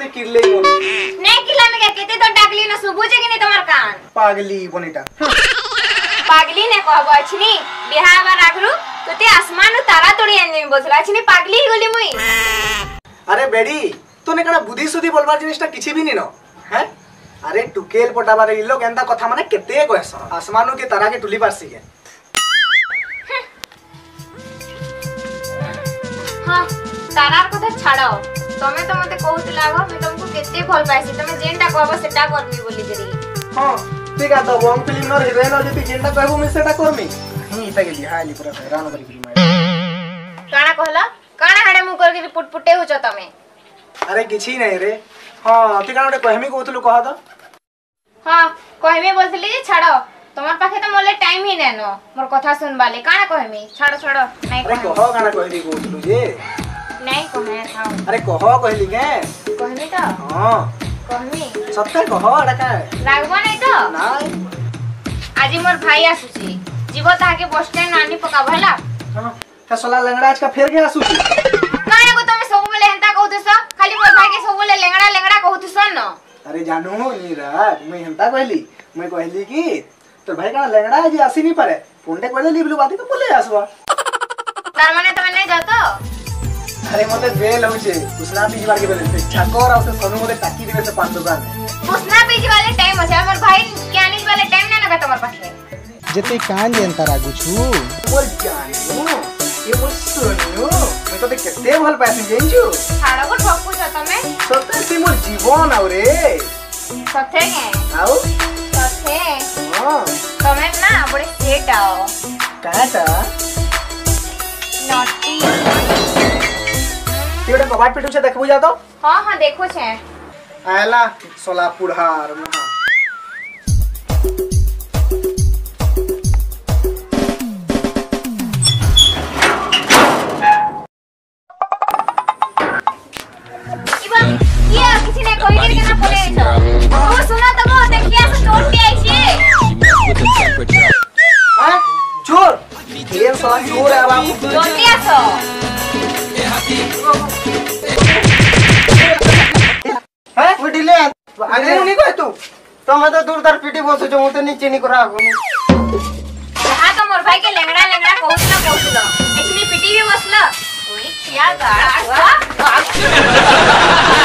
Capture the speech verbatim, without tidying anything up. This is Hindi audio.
से किरले ही बोल नहीं किला में क्या कहते तो डाकली न सुबुजे कि नहीं तुम्हार कान पागली बनेटा पागली ने कहबो अछनी बिहार में राखलु तो ते आसमान तारा तोड़ी आने में बोलला अछनी पागली ही गोली मुई। अरे बेडी तोने कणा बुद्धि सुधी बोलबार जिनिसटा किछि भी निनो हैं। अरे टुकेल पटाबारे इलो केनता कथा माने केते कहस आसमानु के तारा के टुली पारसी के। हां तारार कथा छाड़ो तमे तो मते कहउतला गो मैं तुमको केते भल पाइसी तमे जेनटा कहबो सेटा करमी बोली जरी। हां ठीक है तो बॉन्ग फिल्म न हिरोइन जति जेनटा कहबो मैं सेटा करमी ही इता गेली हाली पूरा हैरान करी फिल्म काना कहला काना हडे मु करके रिपोर्ट पुटे हो छ तमे। अरे किछि नहीं रे हां ती काना कहमी कहतलु कह द। हां कहमी बोलथली जे छाड़ो तुम्हार पाखे तो मोले टाइम ही नै नो मोर कथा सुनबाले काना कहमी छाड़ो छाड़ो नहीं अरे कह काना कहली कहतलु जे नहीं कहै थाओ। अरे कह कहली के कहमी तो हां कहमी सत्य कह अडा का लागबो नहीं तो नहीं आजी मोर भाई आसुची जीवो ताके बस स्टैंड आनी पका भला। हां फसला लंगड़ा आज का फेर के आसुची काना को तमे सब बेले हेंता कहउतस खाली मोर भाई के सब बेले लेंगड़ा लेंगड़ा कहउतस न। अरे जानू नीरा मैं हेंता कहली मैं कहली कि तो भाई का लेंगड़ा आज आसी नहीं पारे फोनटे कहले लिबलु बाती तो बोले आसबा तार माने तमे नहीं जातो। अरे मते बेल होचे उसना बीज बार के बेले छाकोर और से सोनू मते टाकी देबे से पाँच दुकान उसना बीज वाले टाइम আছে हमर भाई क्यानिज वाले टाइम ना ना तमर पाखे जते कान जेंता रागु छु मोर जानू ये मोर सोनू मैं तो केते भल पासी जेंजू छाड़ो को ठोकु छ तमे सत्य से मोर जीवन आउ रे सथे के आउ सथे हां तमे ना बड़े सेट आओ काटा नॉटी तेरे कबाट पिटू से देखबो जा तो। हां हां देखो छे आयला सोलापुर हार महा इबा ये किसी ने कोई के ना बोले तो ओ सुना तो वो देखिए से चोट के आई छे हां चोर ये सोला चोर है बाबू चोट के आसो है उडिले आगे नहीं कह तू तमे तो दूर दर पीटी बसु जो मते नीचे नी करा आगु हां तो मोर भाई के लेंगड़ा लेंगड़ा कहउतला कहउतला एखनी पीटी भी बसला ओए क्या गाड़ा